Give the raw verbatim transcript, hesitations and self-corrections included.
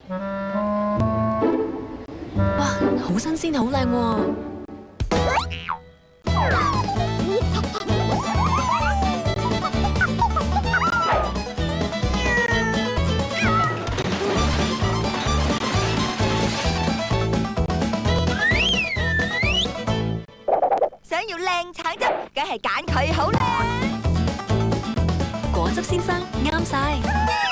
哇，好新鮮，好靚喎！ 想要靚橙汁，梗係揀佢好啦！ 果汁先生啱晒。